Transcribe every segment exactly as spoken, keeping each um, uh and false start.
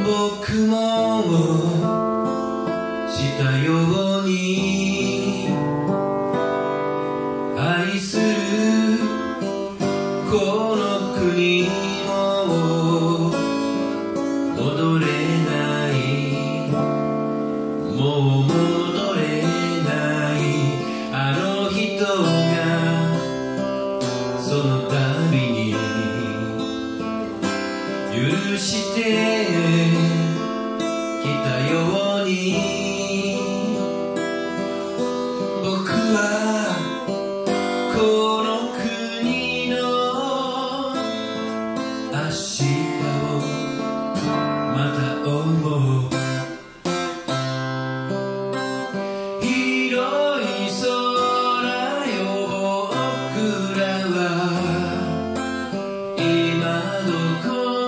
僕もしたように愛するこの国も戻れないもう戻れないあの人がその度に許してきたように僕はこの国の明日をまた思う広い空よ僕らは今どこ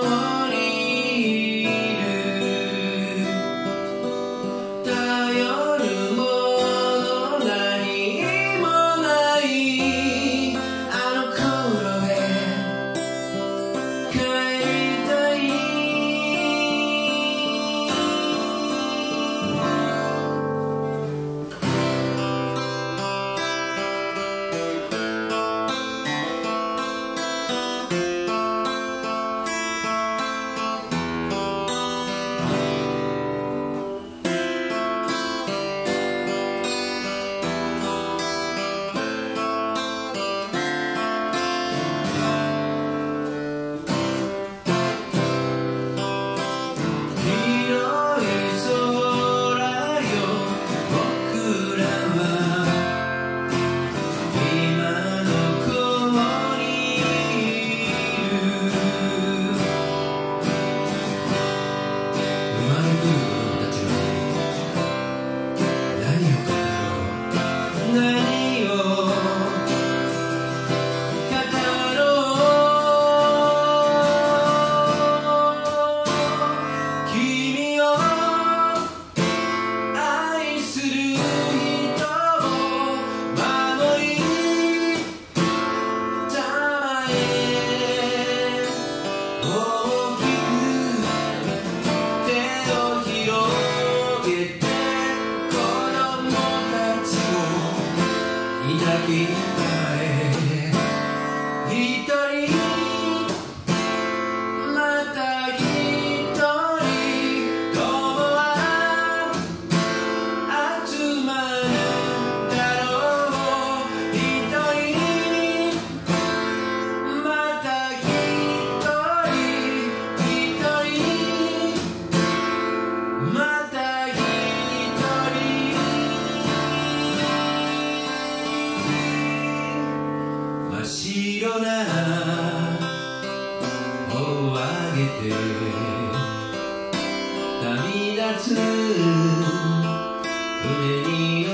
一人また一人友は集まるだろう一人また一人一人また一人真っ白な帆を上げて旅立つ船に